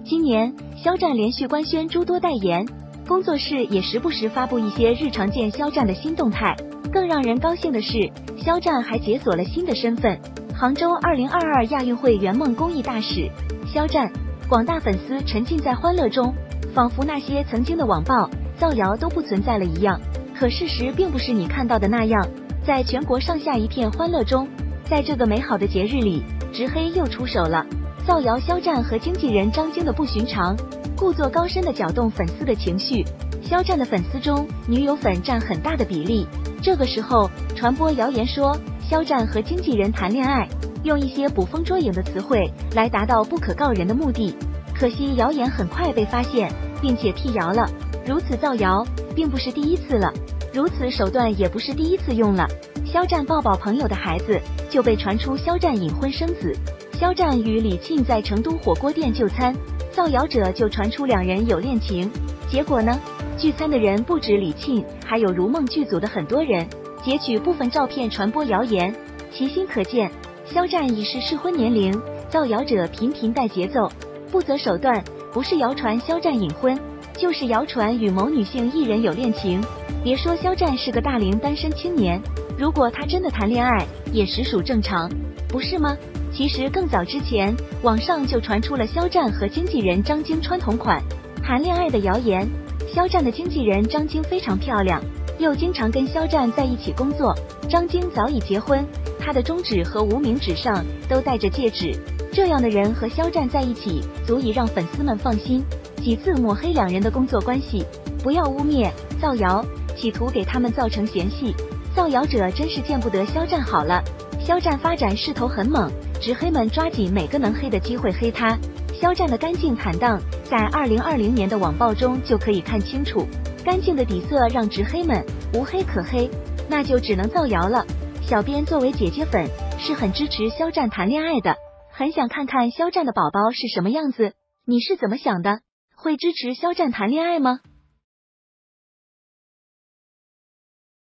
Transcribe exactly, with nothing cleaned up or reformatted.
今年，肖战连续官宣诸多代言，工作室也时不时发布一些日常见肖战的新动态。更让人高兴的是，肖战还解锁了新的身份——杭州二零二二亚运会圆梦公益大使。肖战，广大粉丝沉浸在欢乐中，仿佛那些曾经的网暴、造谣都不存在了一样。可事实并不是你看到的那样，在全国上下一片欢乐中，在这个美好的节日里，直黑又出手了，造谣肖战和经纪人张晶的不寻常，故作高深的搅动粉丝的情绪。肖战的粉丝中，女友粉占很大的比例。这个时候，传播谣言说肖战和经纪人谈恋爱，用一些捕风捉影的词汇来达到不可告人的目的。可惜谣言很快被发现，并且辟谣了。如此造谣并不是第一次了，如此手段也不是第一次用了。肖战抱抱朋友的孩子，就被传出肖战隐婚生子。肖战与李沁在成都火锅店就餐，造谣者就传出两人有恋情。结果呢？聚餐的人不止李沁，还有RuMeng剧组的很多人，截取部分照片传播谣言。其心可见，肖战已是适婚年龄，造谣者频频带节奏，不择手段，不是谣传肖战隐婚，就是谣传与某女性艺人有恋情。别说肖战是个大龄单身青年，如果他真的谈恋爱，也实属正常，不是吗？其实更早之前，网上就传出了肖战和经纪人张晶穿同款谈恋爱的谣言。肖战的经纪人张晶非常漂亮，又经常跟肖战在一起工作。张晶早已结婚，她的中指和无名指上都戴着戒指。这样的人和肖战在一起，足以让粉丝们放心。几次抹黑两人的工作关系，不要污蔑、造谣，企图给他们造成嫌隙。造谣者真是见不得肖战好了。肖战发展势头很猛，直黑们抓紧每个能黑的机会黑他。肖战的干净坦荡，在二零二零年的网暴中就可以看清楚。干净的底色让直黑们无黑可黑，那就只能造谣了。小编作为姐姐粉，是很支持肖战谈恋爱的，很想看看肖战的宝宝是什么样子。你是怎么想的？会支持肖战谈恋爱吗？